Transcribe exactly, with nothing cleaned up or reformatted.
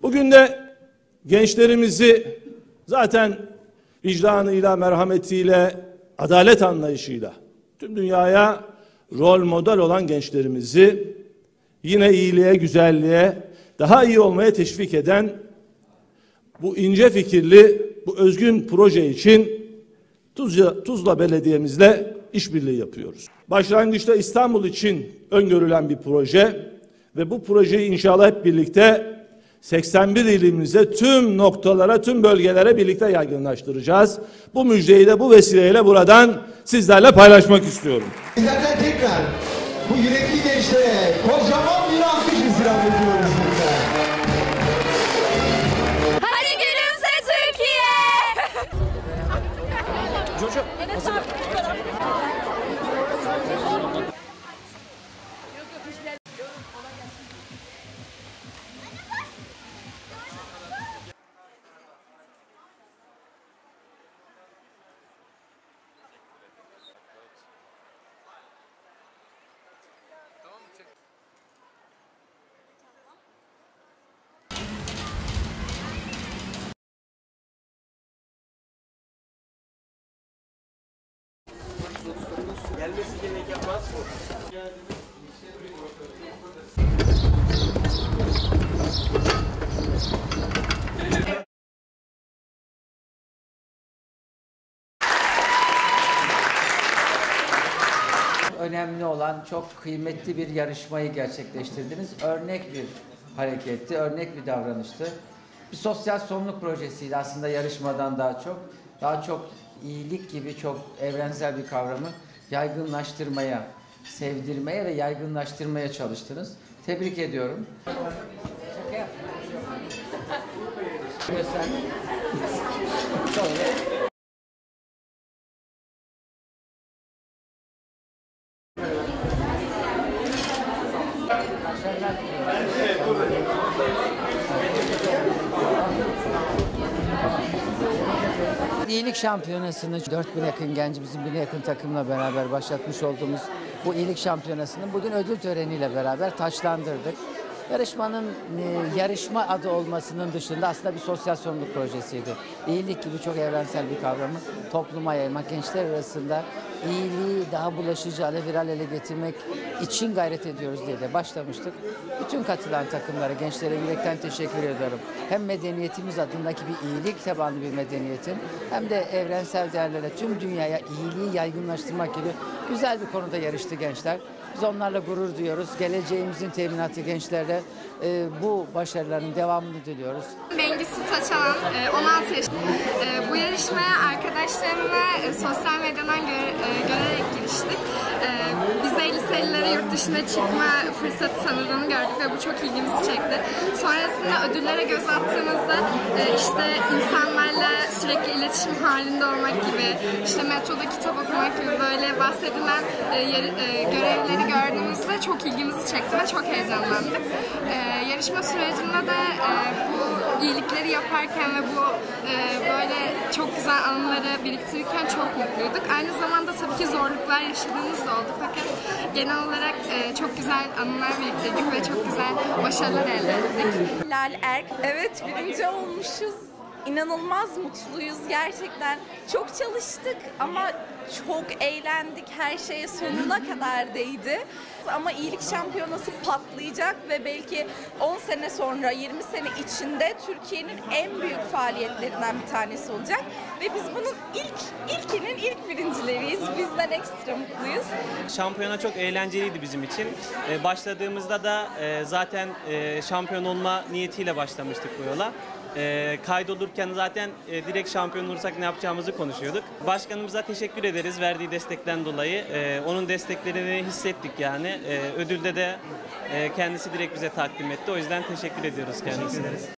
Bugün de gençlerimizi zaten vicdanıyla, merhametiyle, adalet anlayışıyla tüm dünyaya rol model olan gençlerimizi yine iyiliğe, güzelliğe, daha iyi olmaya teşvik eden bu ince fikirli, bu özgün proje için Tuzla, Tuzla Belediye'mizle işbirliği yapıyoruz. Başlangıçta İstanbul için öngörülen bir proje ve bu projeyi inşallah hep birlikte seksen bir ilimize, tüm noktalara, tüm bölgelere birlikte yaygınlaştıracağız. Bu müjdeyi de bu vesileyle buradan sizlerle paylaşmak istiyorum. Sizlerden tekrar bu yürekli gençlere kocaman bir alkış istirham ediyoruz. Hadi gülümse Türkiye! Jojo, hazırla. Gelmesi gereken var mı? Önemli olan çok kıymetli bir yarışmayı gerçekleştirdiniz. Örnek bir hareketti, örnek bir davranıştı. Bir sosyal sorumluluk projesiydi aslında yarışmadan daha çok. Daha çok iyilik gibi çok evrensel bir kavramı yaygınlaştırmaya, sevdirmeye ve yaygınlaştırmaya çalıştınız. Tebrik ediyorum. İyilik şampiyonasını dört bine yakın gencimizin bine yakın takımla beraber başlatmış olduğumuz bu iyilik şampiyonasını bugün ödül töreniyle beraber taçlandırdık. Yarışmanın e, yarışma adı olmasının dışında aslında bir sosyal sorumluluk projesiydi. İyilik gibi çok evrensel bir kavramı topluma yaymak, gençler arasında iyiliği daha bulaşıcı, viral ele getirmek için gayret ediyoruz diye de başlamıştık. Bütün katılan takımlara, gençlere yürekten teşekkür ediyorum. Hem medeniyetimiz adındaki bir iyilik tabanlı bir medeniyetin hem de evrensel değerlere tüm dünyaya iyiliği yaygınlaştırmak gibi güzel bir konuda yarıştı gençler. Biz onlarla gurur duyuyoruz. Geleceğimizin teminatı gençlerle e, bu başarıların devamını diliyoruz. Bengisu Taçalan, on altı yaşında. Bu yarışmaya arkadaşlarımla sosyal medyadan göre, görerek giriştik. Bize liselilere yurt dışına çıkma fırsatı tanıdığını gördük ve bu çok ilgimizi çekti. Sonrasında ödüllere göz attığımızda işte insanlarla sürekli iletişim halinde olmak gibi, işte metroda kitap okumak gibi böyle bahsedilen görevleri gördüğümüzde çok ilgimizi çekti ve çok heyecanlandık. Yarışma sürecinde de bu iyilikleri yaparken ve bu böyle çok güzel anıları biriktirirken çok mutluyduk. Aynı zamanda tabii ki zorluklar yaşadığımız da oldu fakat genel olarak çok güzel anılar biriktirdik ve çok güzel başarılar elde ettik. Lal Erk, evet birinci olmuşuz. İnanılmaz mutluyuz gerçekten. Çok çalıştık ama çok eğlendik. Her şeye sonuna kadar değdi. Ama iyilik şampiyonası patlayacak ve belki on sene sonra, yirmi sene içinde Türkiye'nin en büyük faaliyetlerinden bir tanesi olacak. Ve biz bunun ilk, ilkinin ilk birincileriyiz. Bizden ekstra mutluyuz. Şampiyona çok eğlenceliydi bizim için. Ee, başladığımızda da e, zaten e, şampiyon olma niyetiyle başlamıştık bu yola. E, kaydolurken zaten e, direkt şampiyon olursak ne yapacağımızı konuşuyorduk. Başkanımıza teşekkür ederiz verdiği destekten dolayı. E, onun desteklerini hissettik yani. E, ödülde de e, kendisi direkt bize takdim etti. O yüzden teşekkür ediyoruz kendisine.